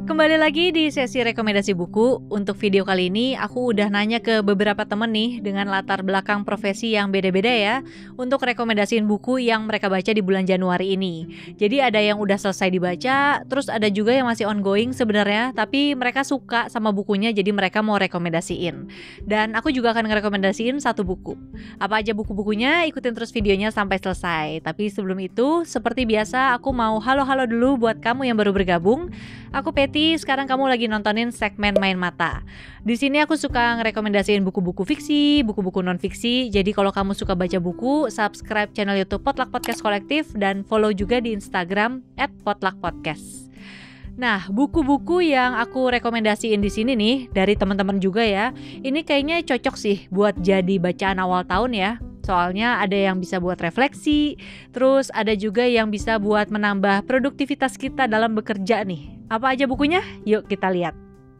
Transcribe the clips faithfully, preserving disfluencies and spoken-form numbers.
Kembali lagi di sesi rekomendasi buku. Untuk video kali ini aku udah nanya ke beberapa temen nih dengan latar belakang profesi yang beda-beda ya, untuk rekomendasiin buku yang mereka baca di bulan Januari ini. Jadi ada yang udah selesai dibaca, terus ada juga yang masih ongoing sebenarnya, tapi mereka suka sama bukunya jadi mereka mau rekomendasiin. Dan aku juga akan ngerekomendasiin satu buku. Apa aja buku-bukunya, ikutin terus videonya sampai selesai. Tapi sebelum itu, seperti biasa aku mau halo-halo dulu buat kamu yang baru bergabung. Aku Peti, sekarang kamu lagi nontonin segmen Main Mata. Di sini aku suka ngerekomendasiin buku-buku fiksi, buku-buku non-fiksi. Jadi kalau kamu suka baca buku, subscribe channel YouTube Potluck Podcast Kolektif dan follow juga di Instagram et potluck podcast. Nah, buku-buku yang aku rekomendasiin di sini nih dari teman-teman juga ya. Ini kayaknya cocok sih buat jadi bacaan awal tahun ya. Soalnya ada yang bisa buat refleksi, terus ada juga yang bisa buat menambah produktivitas kita dalam bekerja nih. Apa aja bukunya? Yuk kita lihat.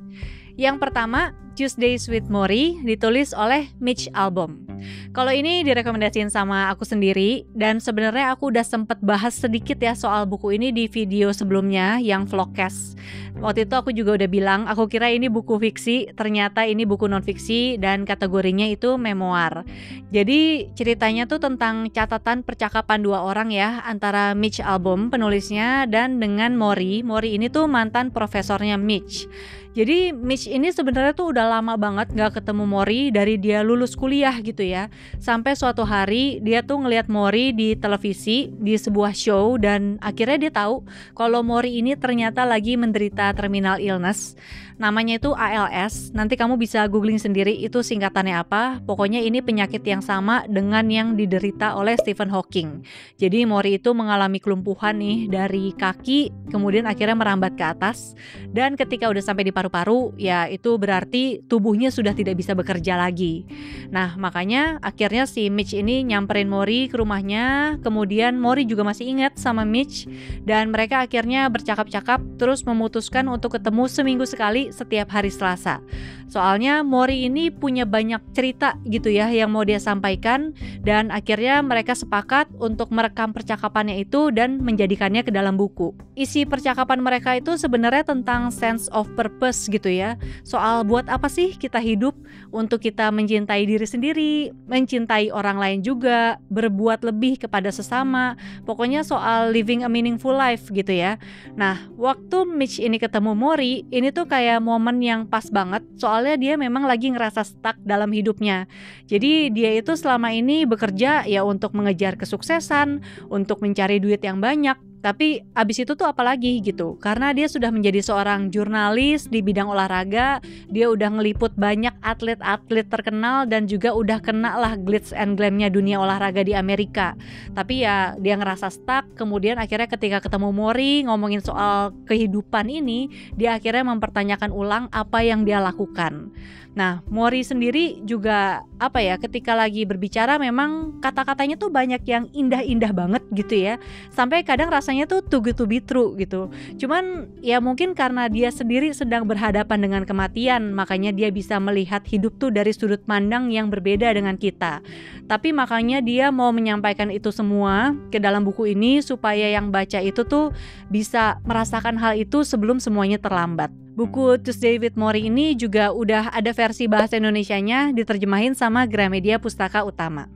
Yang pertama, Tuesdays with Morrie, ditulis oleh Mitch Albom. Kalau ini direkomendasiin sama aku sendiri, dan sebenarnya aku udah sempet bahas sedikit ya soal buku ini di video sebelumnya yang vlogcast. Waktu itu aku juga udah bilang, aku kira ini buku fiksi, ternyata ini buku non-fiksi dan kategorinya itu memoir. Jadi ceritanya tuh tentang catatan percakapan dua orang ya, antara Mitch Albom penulisnya dan dengan Morrie. Morrie ini tuh mantan profesornya Mitch. Jadi Mitch ini sebenarnya tuh udah lama banget gak ketemu Morrie dari dia lulus kuliah gitu ya. Sampai suatu hari dia tuh ngelihat Morrie di televisi di sebuah show dan akhirnya dia tahu kalau Morrie ini ternyata lagi menderita terminal illness. Namanya itu A L S. Nanti kamu bisa googling sendiri itu singkatannya apa. Pokoknya ini penyakit yang sama dengan yang diderita oleh Stephen Hawking. Jadi Morrie itu mengalami kelumpuhan nih dari kaki, kemudian akhirnya merambat ke atas. Dan ketika udah sampai di paru-paru, ya itu berarti tubuhnya sudah tidak bisa bekerja lagi. Nah makanya akhirnya si Mitch ini nyamperin Morrie ke rumahnya. Kemudian Morrie juga masih ingat sama Mitch. Dan mereka akhirnya bercakap-cakap terus memutuskan untuk ketemu seminggu sekali setiap hari Selasa. Soalnya Morrie ini punya banyak cerita gitu ya yang mau dia sampaikan, dan akhirnya mereka sepakat untuk merekam percakapannya itu dan menjadikannya ke dalam buku. Isi percakapan mereka itu sebenarnya tentang sense of purpose gitu ya. Soal buat apa sih kita hidup, untuk kita mencintai diri sendiri, mencintai orang lain juga, berbuat lebih kepada sesama. Pokoknya soal living a meaningful life gitu ya. Nah, waktu Mitch ini ketemu Morrie, ini tuh kayak momen yang pas banget, soalnya dia memang lagi ngerasa stuck dalam hidupnya. Jadi dia itu selama ini bekerja ya untuk mengejar kesuksesan, untuk mencari duit yang banyak. Tapi abis itu tuh apalagi gitu, karena dia sudah menjadi seorang jurnalis di bidang olahraga. Dia udah ngeliput banyak atlet-atlet terkenal dan juga udah kena lah glitz and glamnya dunia olahraga di Amerika. Tapi ya dia ngerasa stuck. Kemudian akhirnya ketika ketemu Morrie ngomongin soal kehidupan ini, dia akhirnya mempertanyakan ulang apa yang dia lakukan. Nah, Morrie sendiri juga apa ya, ketika lagi berbicara memang kata-katanya tuh banyak yang indah-indah banget gitu ya. Sampai kadang rasanya tuh too good to be true gitu. Cuman ya mungkin karena dia sendiri sedang berhadapan dengan kematian, makanya dia bisa melihat hidup tuh dari sudut pandang yang berbeda dengan kita. Tapi makanya dia mau menyampaikan itu semua ke dalam buku ini supaya yang baca itu tuh bisa merasakan hal itu sebelum semuanya terlambat. Buku Tuesdays with Morrie ini juga udah ada versi bahasa Indonesianya, diterjemahin sama Gramedia Pustaka Utama.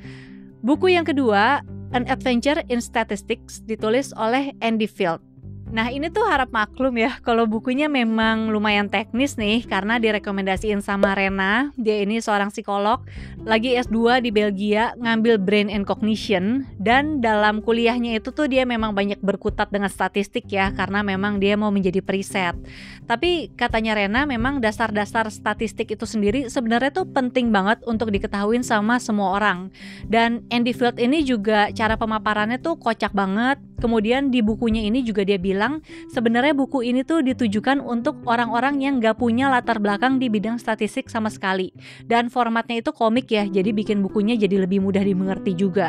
Buku yang kedua, An Adventure in Statistics, ditulis oleh Andy Field. Nah ini tuh harap maklum ya kalau bukunya memang lumayan teknis nih, karena direkomendasiin sama Rena. Dia ini seorang psikolog, lagi S dua di Belgia, ngambil Brain and Cognition. Dan dalam kuliahnya itu tuh dia memang banyak berkutat dengan statistik ya, karena memang dia mau menjadi periset. Tapi katanya Rena memang dasar-dasar statistik itu sendiri sebenarnya tuh penting banget untuk diketahuin sama semua orang. Dan Andy Field ini juga cara pemaparannya tuh kocak banget. Kemudian di bukunya ini juga dia bilang sebenarnya buku ini tuh ditujukan untuk orang-orang yang gak punya latar belakang di bidang statistik sama sekali. Dan formatnya itu komik ya, jadi bikin bukunya jadi lebih mudah dimengerti juga.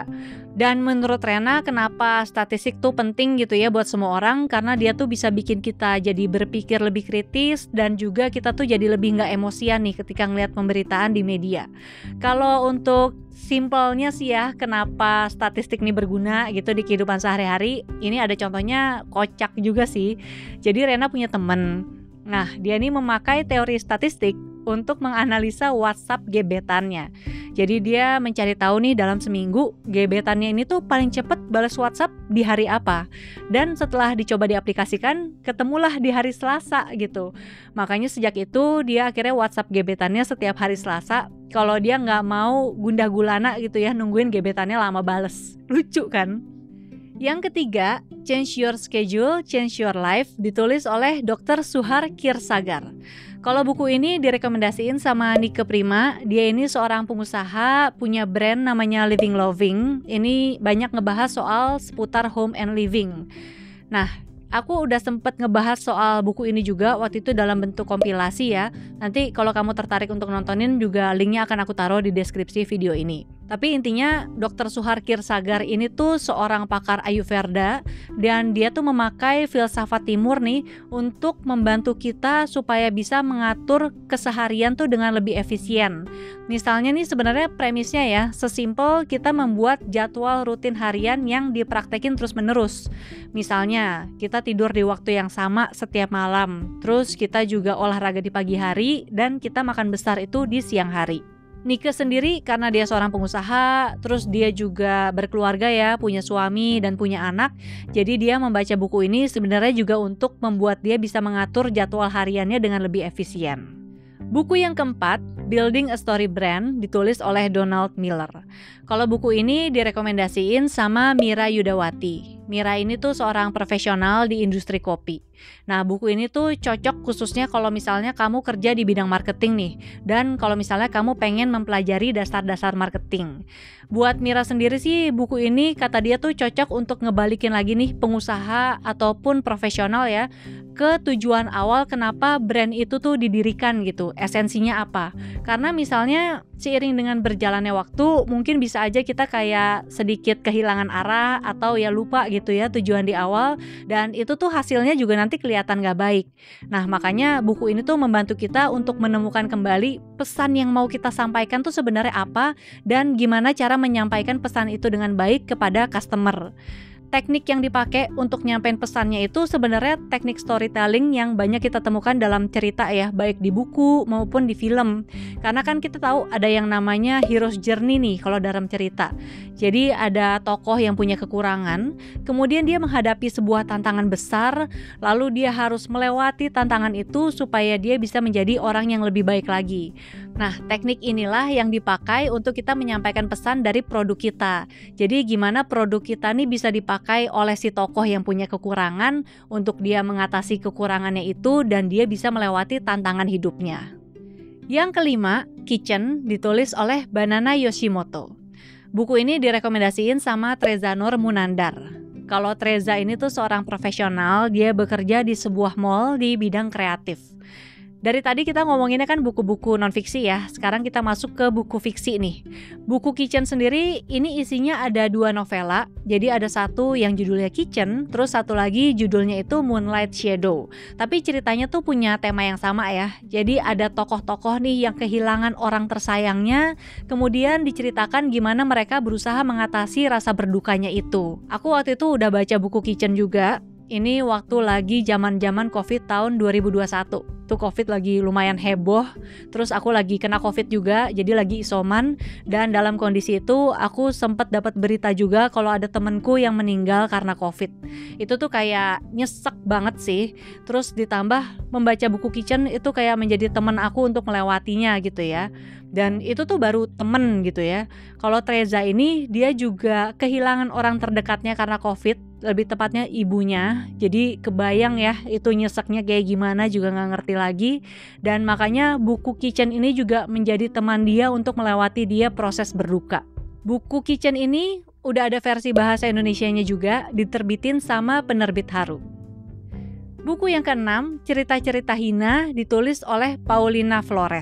Dan menurut Rena, kenapa statistik tuh penting gitu ya buat semua orang? Karena dia tuh bisa bikin kita jadi berpikir lebih kritis dan juga kita tuh jadi lebih nggak emosian nih ketika ngeliat pemberitaan di media. Kalau untuk simpelnya sih ya, kenapa statistik ini berguna gitu di kehidupan sehari-hari, ini ada contohnya kocak juga sih. Jadi Rena punya temen. Nah, dia ini memakai teori statistik untuk menganalisa WhatsApp gebetannya. Jadi dia mencari tahu nih dalam seminggu gebetannya ini tuh paling cepet balas WhatsApp di hari apa. Dan setelah dicoba diaplikasikan, ketemulah di hari Selasa gitu. Makanya sejak itu dia akhirnya WhatsApp gebetannya setiap hari Selasa. Kalau dia nggak mau gundah gulana gitu ya, nungguin gebetannya lama bales. Lucu kan? Yang ketiga, Change Your Schedule, Change Your Life, ditulis oleh dokter Suhar Kirsagar. Kalau buku ini direkomendasiin sama Nike Prima, dia ini seorang pengusaha, punya brand namanya Living Loving. Ini banyak ngebahas soal seputar home and living. Nah, aku udah sempet ngebahas soal buku ini juga waktu itu dalam bentuk kompilasi ya. Nanti kalau kamu tertarik untuk nontonin juga linknya akan aku taruh di deskripsi video ini. Tapi intinya dokter Suhar Kirsagar ini tuh seorang pakar Ayurveda dan dia tuh memakai filsafat timur nih untuk membantu kita supaya bisa mengatur keseharian tuh dengan lebih efisien. Misalnya nih sebenarnya premisnya ya, sesimpel kita membuat jadwal rutin harian yang dipraktekin terus-menerus. Misalnya kita tidur di waktu yang sama setiap malam, terus kita juga olahraga di pagi hari dan kita makan besar itu di siang hari. Nike sendiri karena dia seorang pengusaha, terus dia juga berkeluarga ya, punya suami dan punya anak. Jadi dia membaca buku ini sebenarnya juga untuk membuat dia bisa mengatur jadwal hariannya dengan lebih efisien. Buku yang keempat, Building a Story Brand, ditulis oleh Donald Miller. Kalau buku ini direkomendasiin sama Mira Yudawati. Mira ini tuh seorang profesional di industri kopi. Nah, buku ini tuh cocok khususnya kalau misalnya kamu kerja di bidang marketing nih, dan kalau misalnya kamu pengen mempelajari dasar-dasar marketing. Buat Mira sendiri sih, buku ini kata dia tuh cocok untuk ngebalikin lagi nih pengusaha ataupun profesional ya, ke tujuan awal kenapa brand itu tuh didirikan gitu, esensinya apa. Karena misalnya seiring dengan berjalannya waktu, mungkin bisa aja kita kayak sedikit kehilangan arah atau ya lupa gitu ya tujuan di awal, dan itu tuh hasilnya juga nanti kelihatan gak baik. Nah, makanya buku ini tuh membantu kita untuk menemukan kembali pesan yang mau kita sampaikan tuh sebenarnya apa dan gimana cara menyampaikan pesan itu dengan baik kepada customer. Teknik yang dipakai untuk nyampein pesannya itu sebenarnya teknik storytelling yang banyak kita temukan dalam cerita ya, baik di buku maupun di film. Karena kan kita tahu ada yang namanya hero's journey nih kalau dalam cerita. Jadi ada tokoh yang punya kekurangan, kemudian dia menghadapi sebuah tantangan besar, lalu dia harus melewati tantangan itu supaya dia bisa menjadi orang yang lebih baik lagi. Nah, teknik inilah yang dipakai untuk kita menyampaikan pesan dari produk kita. Jadi gimana produk kita nih bisa dipakai oleh si tokoh yang punya kekurangan untuk dia mengatasi kekurangannya itu dan dia bisa melewati tantangan hidupnya. Yang kelima, Kitchen, ditulis oleh Banana Yoshimoto. Buku ini direkomendasiin sama Treza Nur Munandar. Kalau Treza ini tuh seorang profesional, dia bekerja di sebuah mall di bidang kreatif. Dari tadi kita ngomonginnya kan buku-buku non-fiksi ya, sekarang kita masuk ke buku fiksi nih. Buku Kitchen sendiri ini isinya ada dua novela, jadi ada satu yang judulnya Kitchen, terus satu lagi judulnya itu Moonlight Shadow. Tapi ceritanya tuh punya tema yang sama ya, jadi ada tokoh-tokoh nih yang kehilangan orang tersayangnya, kemudian diceritakan gimana mereka berusaha mengatasi rasa berdukanya itu. Aku waktu itu udah baca buku Kitchen juga. Ini waktu lagi zaman-zaman COVID tahun dua ribu dua puluh satu. Tuh COVID lagi lumayan heboh. Terus aku lagi kena COVID juga, jadi lagi isoman. Dan dalam kondisi itu aku sempat dapat berita juga kalau ada temenku yang meninggal karena COVID. Itu tuh kayak nyesek banget sih. Terus ditambah membaca buku Kitchen itu kayak menjadi teman aku untuk melewatinya gitu ya. Dan itu tuh baru temen gitu ya. Kalau Treza ini dia juga kehilangan orang terdekatnya karena COVID, lebih tepatnya ibunya. Jadi kebayang ya itu nyeseknya kayak gimana juga gak ngerti lagi. Dan makanya buku Kitchen ini juga menjadi teman dia untuk melewati dia proses berduka. Buku Kitchen ini udah ada versi bahasa Indonesianya juga, diterbitin sama penerbit Haru. Buku yang keenam, Cerita-cerita Hina, ditulis oleh Paulina Flores.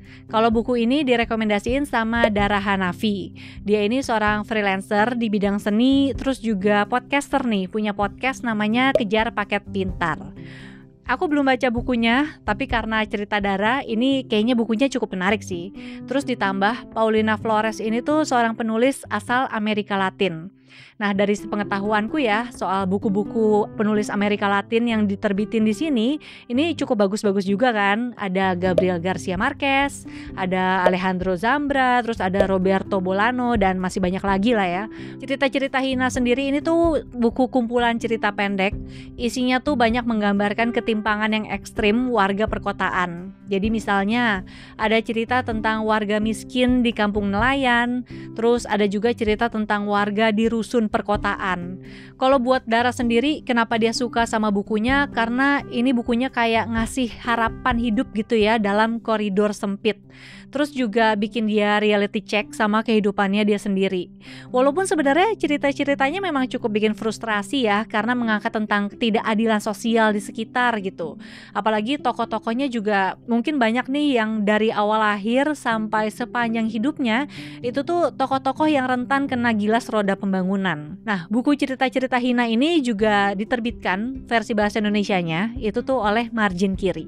Kalau buku ini direkomendasiin sama Dara Hanafi. Dia ini seorang freelancer di bidang seni, terus juga podcaster nih, punya podcast namanya Kejar Paket Pintar. Aku belum baca bukunya, tapi karena cerita Dara, ini kayaknya bukunya cukup menarik sih. Terus ditambah, Paulina Flores ini tuh seorang penulis asal Amerika Latin. Nah, dari sepengetahuanku ya, soal buku-buku penulis Amerika Latin yang diterbitin di sini, ini cukup bagus-bagus juga kan. Ada Gabriel Garcia Marquez, ada Alejandro Zambra, terus ada Roberto Bolano, dan masih banyak lagi lah ya. Cerita-cerita Hina sendiri ini tuh buku kumpulan cerita pendek. Isinya tuh banyak menggambarkan ketimpangan yang ekstrim warga perkotaan. Jadi misalnya, ada cerita tentang warga miskin di kampung nelayan, terus ada juga cerita tentang warga di rusun perkotaan. Kalau buat Dara sendiri, kenapa dia suka sama bukunya? Karena ini bukunya kayak ngasih harapan hidup gitu ya dalam koridor sempit. Terus juga bikin dia reality check sama kehidupannya dia sendiri. Walaupun sebenarnya cerita-ceritanya memang cukup bikin frustrasi ya, karena mengangkat tentang ketidakadilan sosial di sekitar gitu. Apalagi tokoh-tokohnya juga mungkin banyak nih yang dari awal lahir sampai sepanjang hidupnya itu tuh tokoh-tokoh yang rentan kena gilas roda pembangunan. Nah, buku cerita-cerita Hina ini juga diterbitkan versi bahasa Indonesianya itu tuh oleh Margin Kiri.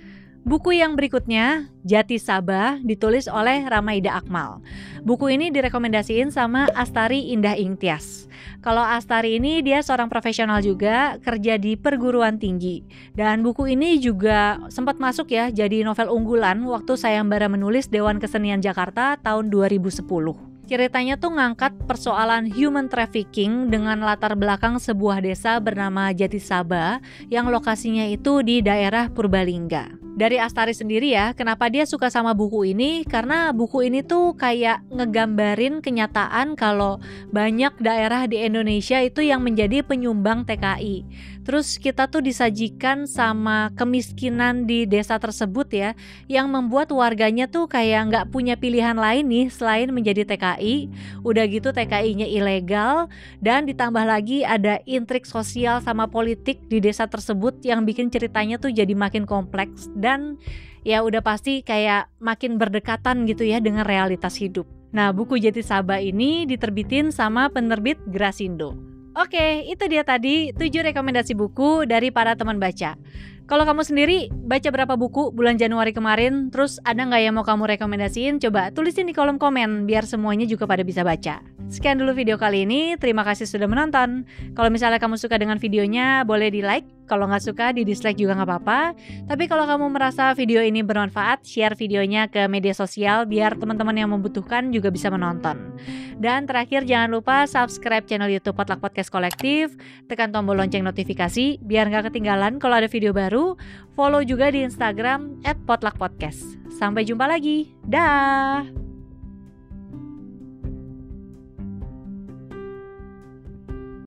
Buku yang berikutnya, Jati Sabah, ditulis oleh Ramaida Akmal. Buku ini direkomendasiin sama Astari Indah Ingtyas. Kalau Astari ini dia seorang profesional juga, kerja di perguruan tinggi. Dan buku ini juga sempat masuk ya jadi novel unggulan waktu Sayembara menulis Dewan Kesenian Jakarta tahun dua ribu sepuluh. Ceritanya tuh ngangkat persoalan human trafficking dengan latar belakang sebuah desa bernama Jati Sabah yang lokasinya itu di daerah Purbalingga. Dari Astari sendiri ya, kenapa dia suka sama buku ini? Karena buku ini tuh kayak ngegambarin kenyataan kalau banyak daerah di Indonesia itu yang menjadi penyumbang T K I. Terus kita tuh disajikan sama kemiskinan di desa tersebut ya, yang membuat warganya tuh kayak nggak punya pilihan lain nih selain menjadi T K I. Udah gitu T K I-nya ilegal, dan ditambah lagi ada intrik sosial sama politik di desa tersebut yang bikin ceritanya tuh jadi makin kompleks. Dan ya udah pasti kayak makin berdekatan gitu ya dengan realitas hidup. Nah, buku Jati Sabah ini diterbitin sama penerbit Grasindo. Oke, itu dia tadi tujuh rekomendasi buku dari para teman baca. Kalau kamu sendiri baca berapa buku bulan Januari kemarin? Terus ada nggak yang mau kamu rekomendasiin? Coba tulisin di kolom komen biar semuanya juga pada bisa baca. Sekian dulu video kali ini, terima kasih sudah menonton. Kalau misalnya kamu suka dengan videonya, boleh di like. Kalau nggak suka, di dislike juga nggak apa-apa. Tapi kalau kamu merasa video ini bermanfaat, share videonya ke media sosial biar teman-teman yang membutuhkan juga bisa menonton. Dan terakhir, jangan lupa subscribe channel YouTube Potluck Podcast Kolektif, tekan tombol lonceng notifikasi biar nggak ketinggalan kalau ada video baru. Follow juga di Instagram et potluck podcast. Sampai jumpa lagi. Dah.